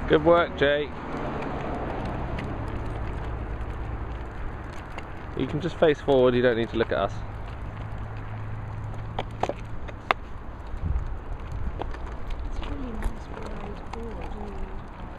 Good work, Jake. You can just face forward, you don't need to look at us. It's really nice ride forward, isn't it?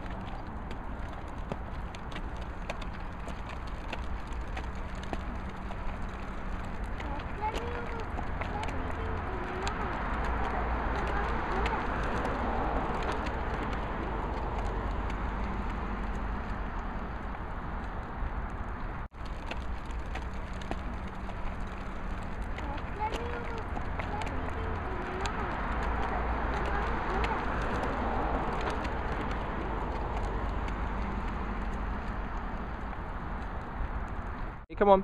Come on.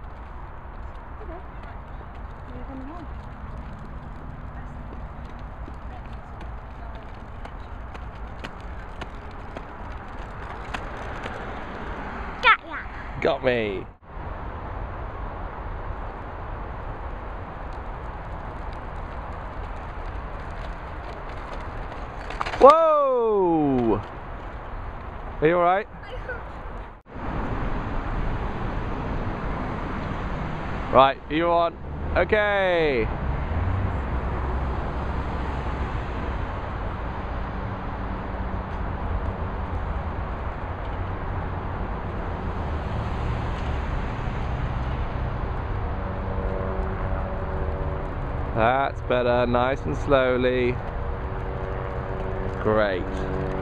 Got ya! Got me. Whoa! Are you alright? Right, you on? Okay. That's better, nice and slowly. Great.